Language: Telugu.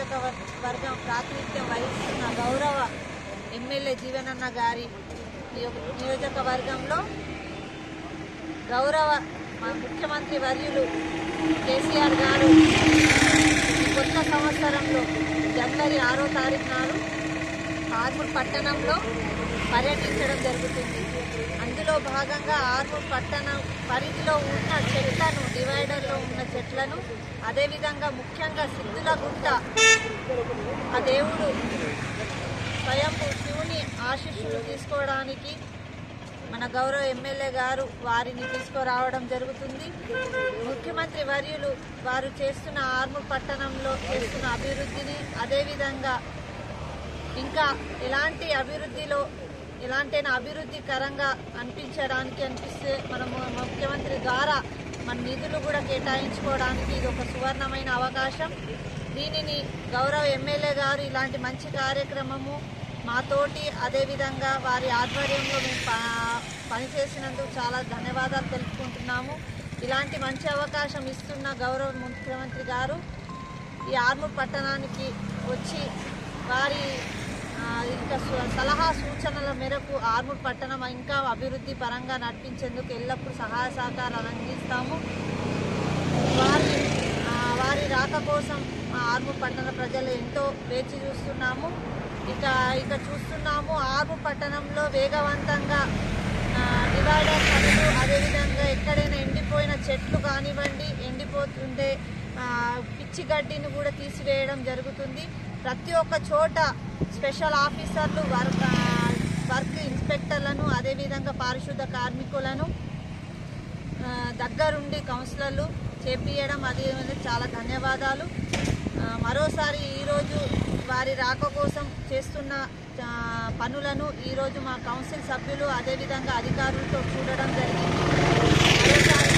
నియోజకవర్గం ప్రాతినిధ్యం వహిస్తున్న గౌరవ ఎమ్మెల్యే జీవనన్న గారి నియోజకవర్గంలో గౌరవ ముఖ్యమంత్రి వర్యులు కేసీఆర్ గారు కొత్త సంవత్సరంలో జనవరి 6వ తారీఖు నాడు ఆర్మూర్ పట్టణంలో పర్యటించడం జరుగుతుంది. అందులో భాగంగా ఆర్మూర్ పట్టణం పరిధిలో ఉన్న చెట్లను, డివైడర్లో ఉన్న చెట్లను, అదేవిధంగా ముఖ్యంగా సిద్ధులగుట్ట ఆ దేవుడు స్వయంభూ శివుని ఆశీస్సులు తీసుకోవడానికి మన గౌరవ ఎమ్మెల్యే గారు వారిని తీసుకురావడం జరుగుతుంది. ముఖ్యమంత్రి వర్యులు వారు చేస్తున్న ఆర్మూర్ పట్టణంలో చేస్తున్న అభివృద్ధిని, అదేవిధంగా ఇంకా ఎలాంటి అభివృద్ధికరంగా అనిపిస్తే మనము ముఖ్యమంత్రి ద్వారా మన నిధులు కూడా కేటాయించుకోవడానికి ఇది ఒక సువర్ణమైన అవకాశం. దీనిని గౌరవ ఎమ్మెల్యే గారు ఇలాంటి మంచి కార్యక్రమము మాతోటి, అదేవిధంగా వారి ఆధ్వర్యంలో మేము పనిచేసినందుకు చాలా ధన్యవాదాలు తెలుపుకుంటున్నాము. ఇలాంటి మంచి అవకాశం ఇస్తున్న గౌరవ ముఖ్యమంత్రి గారు ఈ ఆర్మూర్ పట్టణానికి వచ్చి వారి ఇంకా సలహా సూచనల మేరకు ఆర్మూర్ పట్టణం ఇంకా అభివృద్ధి పరంగా నడిపించేందుకు ఎల్లప్పుడూ సహాయ సహకారాలు అందిస్తాము. వారి రాక కోసం ఆర్మూర్ పట్టణ ప్రజలు ఎంతో వేచి చూస్తున్నాము. ఇక చూస్తున్నాము ఆర్మూర్ పట్టణంలో వేగవంతంగా డివైడర్ పనులు, అదేవిధంగా ఎక్కడైనా ఎండిపోయిన చెట్లు కానివ్వండి, ఎండిపోతుండే పిచ్చి గడ్డిని కూడా తీసివేయడం జరుగుతుంది. ప్రతి ఒక్క చోట స్పెషల్ ఆఫీసర్లు, వర్క్ ఇన్స్పెక్టర్లను, అదేవిధంగా పారిశుద్ధ కార్మికులను దగ్గరుండి కౌన్సిలర్లు చేపియడం అది చాలా ధన్యవాదాలు. మరోసారి ఈరోజు వారి రాక కోసం చేస్తున్న పనులను ఈరోజు మా కౌన్సిల్ సభ్యులు అదేవిధంగా అధికారులతో చూడడం జరిగింది.